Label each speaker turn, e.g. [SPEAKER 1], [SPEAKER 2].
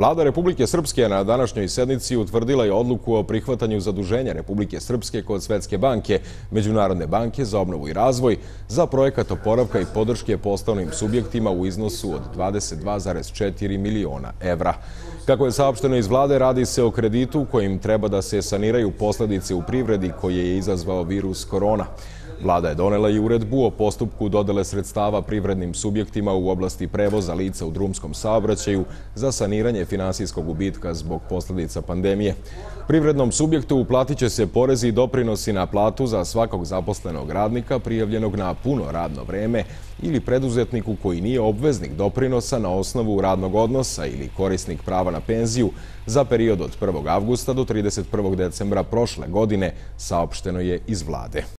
[SPEAKER 1] Vlada Republike Srpske na današnjoj sednici utvrdila je odluku o prihvatanju zaduženja Republike Srpske kod Svetske banke, Međunarodne banke za obnovu i razvoj, za projekat oporavka i podrške poslovnim subjektima u iznosu od 22,4 miliona evra. Kako je saopšteno iz Vlade, radi se o kreditu kojim treba da se saniraju posledice u privredi koje je izazvao virus korona. Vlada je donela i uredbu o postupku dodele sredstava privrednim subjektima u oblasti prevoza lica u drumskom saobraćaju za saniranje finansijskog gubitka zbog posledica pandemije. Privrednom subjektu uplatit će se porezi i doprinosi na platu za svakog zaposlenog radnika prijavljenog na puno radno vreme ili preduzetniku koji nije obveznik doprinosa na osnovu radnog odnosa ili korisnik prava na penziju za period od 1. avgusta do 31. decembra prošle godine, saopšteno je iz Vlade.